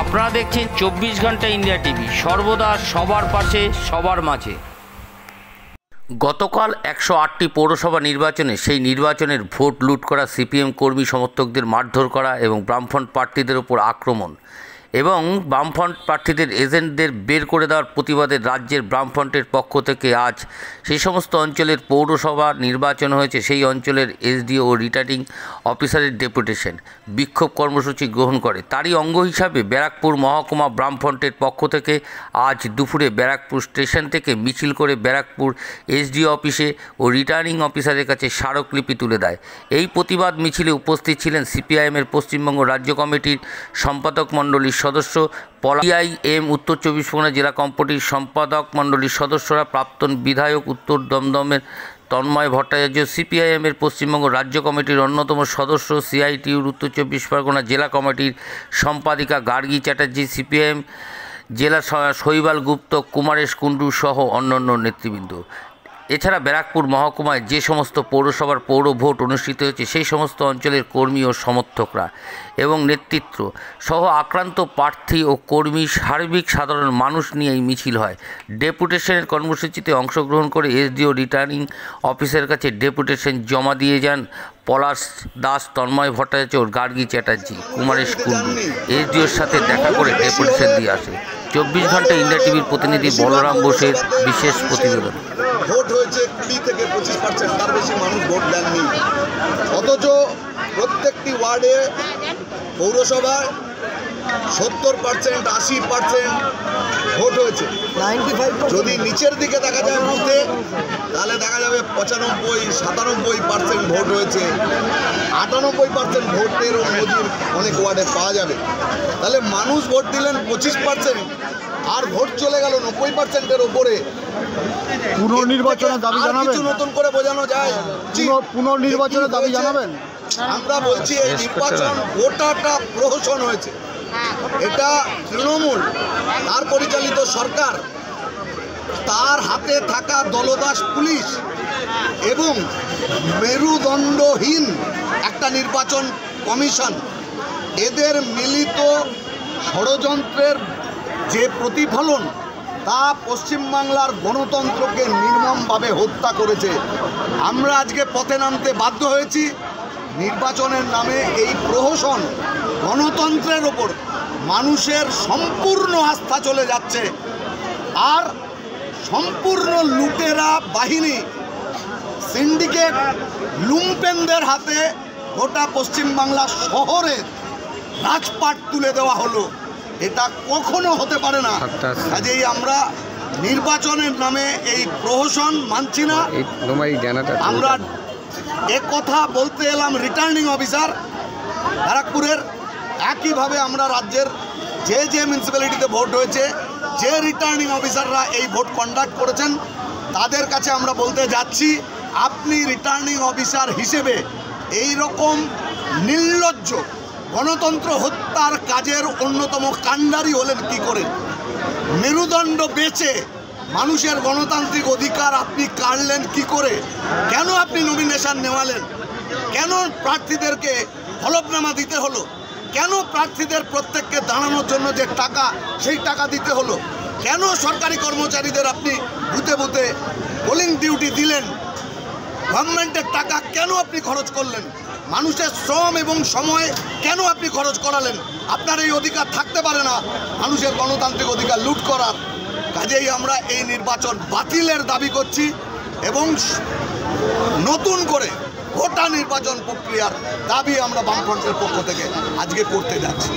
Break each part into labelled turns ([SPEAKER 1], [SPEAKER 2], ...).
[SPEAKER 1] আপনারা দেখছেন 24 ঘন্টা ইন্ডিয়া টিভি, সর্বদা সবার পাশে সবার মাঝে। গতকাল 108টি পৌরসভা নির্বাচনে সেই নির্বাচনের ভোট লুট করা সিপিএম কর্মী সমর্থকদের মারধর করা এবং বামফ্রন্ট প্রার্থীদের ওপর আক্রমণ এবং বামফ্রন্ট প্রার্থীদের এজেন্টদের বের করে দেওয়ার প্রতিবাদে রাজ্যের বামফ্রন্টের পক্ষ থেকে আজ সেই সমস্ত অঞ্চলের পৌরসভা নির্বাচন হয়েছে সেই অঞ্চলের এসডিও ও রিটার্নিং অফিসারের ডেপুটেশন বিক্ষোভ কর্মসূচি গ্রহণ করে। তারই অঙ্গ হিসাবে ব্যারাকপুর মহকুমা বামফ্রন্টের পক্ষ থেকে আজ দুপুরে ব্যারাকপুর স্টেশন থেকে মিছিল করে ব্যারাকপুর এসডিও অফিসে ও রিটার্নিং অফিসারের কাছে স্মারকলিপি তুলে দেয়। এই প্রতিবাদ মিছিলে উপস্থিত ছিলেন সিপিআইএমের পশ্চিমবঙ্গ রাজ্য কমিটির সম্পাদক মণ্ডলীর সদস্য, সিপিআইএম উত্তর 24 পরগনা জেলা কমিটির সম্পাদক মণ্ডলীর সদস্যরা, প্রাক্তন বিধায়ক উত্তর দমদমের তন্ময় ভট্টাচার্য, সিপিআইএমের পশ্চিমবঙ্গ রাজ্য কমিটির অন্যতম সদস্য, সিআইটিউর উত্তর 24 পরগনা জেলা কমিটির সম্পাদিকা গার্গী চ্যাটার্জি, সিপিআইএম জেলা শৈবাল গুপ্ত, কুমারেশ কুণ্ডু সহ অন্যান্য নেতৃবৃন্দ। এছাড়া ব্যারাকপুর মহকুমায় যে সমস্ত পৌরসভার পৌর ভোট অনুষ্ঠিত হয়েছে সেই সমস্ত অঞ্চলের কর্মী ও সমর্থকরা এবং নেতৃত্ব সহ আক্রান্ত প্রার্থী ও কর্মী সার্বিক সাধারণ মানুষ নিয়ে এই মিছিল হয়। ডেপুটেশনের কর্মসূচিতে অংশগ্রহণ করে এসডিও রিটার্নিং অফিসের কাছে ডেপুটেশন জমা দিয়ে যান পলাশ দাস, তন্ময় ভট্টাচার্য, গার্গী চ্যাটার্জি, কুমারেশ কুণ্ডু। এসডিওর সাথে দেখা করে ডেপুটেশন দিয়ে আসে। 24 ঘন্টা ইন্ডিয়া টিভির প্রতিনিধি বলরাম বোসের বিশেষ প্রতিবেদন।
[SPEAKER 2] ভোট হয়েছে 20 থেকে 25%, তার বেশি মানুষ ভোট দেননি। অথচ প্রত্যেকটি ওয়ার্ডে পৌরসভায় 70%, 80% ভোট হয়েছে। 95% যদি নিচের দিকে দেখা যায় বুথে, তাহলে দেখা যাবে 95-97% ভোট হয়েছে। 98% ভোটেরও নজির অনেক ওয়ার্ডে পাওয়া যাবে। তাহলে মানুষ ভোট দিলেন 25% আর ভোট চলে গেল 90%-এর ওপরে।
[SPEAKER 3] পুনর্নির্বাচনের দাবি জানাবেন?
[SPEAKER 2] কিছু নতুন করে বোঝানো যায়?
[SPEAKER 3] পুনর্নির্বাচনের দাবি জানাবেন?
[SPEAKER 2] আমরা বলছি এই নির্বাচন গোটাটা প্রহসন হয়েছে। এটা তৃণমূল, তার পরিচালিত সরকার, তার হাতে থাকা দলদাস পুলিশ এবং মেরুদণ্ডহীন একটা নির্বাচন কমিশন, এদের মিলিত ষড়যন্ত্রের যে প্রতিফলন তা পশ্চিমবাংলার গণতন্ত্রকে নির্মমভাবে হত্যা করেছে। আমরা আজকে পথে নামতে বাধ্য হয়েছি। নির্বাচনের নামে এই প্রহসন, গণতন্ত্রের ওপর মানুষের সম্পূর্ণ আস্থা চলে যাচ্ছে। আর সম্পূর্ণ লুটেরা বাহিনী, সিন্ডিকেট, লুম্পেনদের হাতে গোটা পশ্চিমবাংলা শহরের রাজপাট তুলে দেওয়া হলো। এটা কখনো হতে পারে না। কাজেই আমরা নির্বাচনের নামে এই প্রহসন মানছি না। আমরা কথা বলতে এলাম রিটার্নিং অফিসার ব্যারাকপুরের। একইভাবে আমরা রাজ্যের যে যে মিউনিসিপ্যালিটিতে ভোট হয়েছে, যে রিটার্নিং অফিসাররা এই ভোট কন্ডাক্ট করেছেন, তাদের কাছে আমরা বলতে যাচ্ছি, আপনি রিটার্নিং অফিসার হিসেবে এই রকম নির্লজ্জ গণতন্ত্র হত্যার কাজের অন্যতম কাণ্ডারি হলেন কি করে? মেরুদণ্ড বেচে মানুষের গণতান্ত্রিক অধিকার আপনি কাড়লেন কি করে? কেন আপনি নমিনেশন নেওয়ালেন? কেন প্রার্থীদেরকে হলফনামা দিতে হলো? কেন প্রার্থীদের প্রত্যেককে দাঁড়ানোর জন্য যে টাকা, সেই টাকা দিতে হলো? কেন সরকারি কর্মচারীদের আপনি বুথে বুথে পোলিং ডিউটি দিলেন? গভর্নমেন্টের টাকা কেন আপনি খরচ করলেন? মানুষের শ্রম এবং সময় কেন আপনি খরচ করালেন? আপনার এই অধিকার থাকতে পারে না, মানুষের গণতান্ত্রিক অধিকার লুট করার। কাজেই আমরা এই নির্বাচন বাতিলের দাবি করছি এবং নতুন করে গোটা নির্বাচন প্রক্রিয়ার দাবি আমরা বামফ্রন্টের পক্ষ থেকে আজকে করতে যাচ্ছি।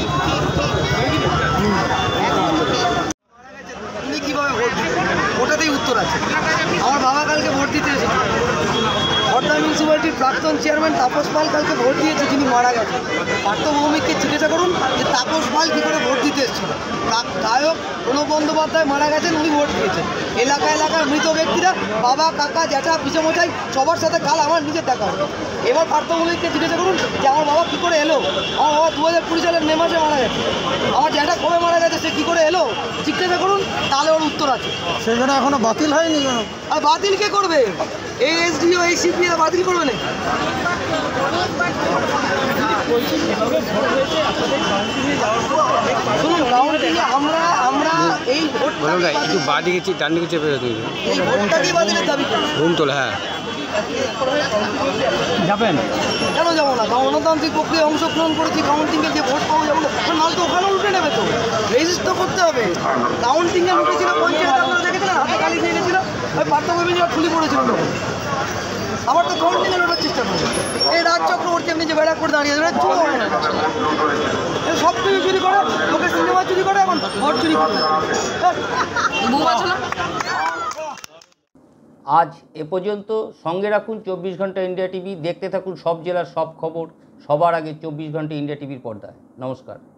[SPEAKER 4] কিভাবে ভোট দিবেন? ওটাতেই উত্তর আছে। আমার বাবা কালকে ভোট দিতে এসেছে। খড়দা মিউনিসিপ্যালিটির প্রাক্তন চেয়ারম্যান তাপস পাল কালকে ভোট দিয়েছে, যিনি মারা গেছে। পার্থ ভৌমিককে জিজ্ঞাসা করুন যে তাপস পাল কী করে ভোট দিতে এসেছিল। গায়ক প্রণব বন্দ্যোপাধ্যায় মারা গেছেন, উনি ভোট দিয়েছেন। এলাকার মৃত ব্যক্তিরা, বাবা, কাকা, জ্যাঠা, পিছামশাই, সবার সাথে কাল আমার নিজের দেখা হবে। এবার পার্থ ভৌমিককে জিজ্ঞাসা করুন যে আমার বাবা কী করে এলো। আমার বাবা 2020 সালের মে মাসে মারা গেছে। আমার জ্যাঠা কবে মারা গেছে, সে কী করে এলো, জিজ্ঞাসা করুন, তাহলে ওর উত্তর আছে।
[SPEAKER 3] সেখানে এখনো বাতিল হয়নি কেন?
[SPEAKER 4] আর বাতিল কে করবে? এই এসডিও, এই সিপিআই বাতিল করবে না। শুনুন, এই ভোটটা
[SPEAKER 5] একটু বাঁ দিকে ডান দিকে চেপে
[SPEAKER 4] এই ভোটটা দিয়ে বাতিলের দাবি করি।
[SPEAKER 5] ঘুম তোলে। হ্যাঁ যাবেন
[SPEAKER 4] কেন যাবো না? গণতান্ত্রিক প্রক্রিয়ায় অংশগ্রহণ করেছি, কাউন্টিংয়ে যে ভোট পাবো যাবো না, মাল তো ওখানে উঠে নেবে, তো রেজিস্টার করতে হবে। কাউন্টিংয়ে উঠেছিল পঞ্চায়েত, আপনারা দেখেছিলেন হাতে কালি দিয়ে গেছিল, ওই পার্থভূমি যা খুলি পড়েছিল তখন। আবার তো কাউন্টিংয়ে ওঠার চেষ্টা করবে। এই রাজ চক্রবর্তী আপনি যে ব্যারাক করে দাঁড়িয়ে যাবেন, চুরি হয় না, সব কিছু চুরি করে, লোকের সিনেমা চুরি করে, এখন ভোট চুরি করে।
[SPEAKER 1] আজ এ পর্যন্ত। সঙ্গে রাখুন 24 ঘন্টা ইন্ডিয়া টিভি। দেখতে থাকুন সব জেলার সব খবর সবার আগে 24 ঘন্টা ইন্ডিয়া টিভির পর্দায়। নমস্কার।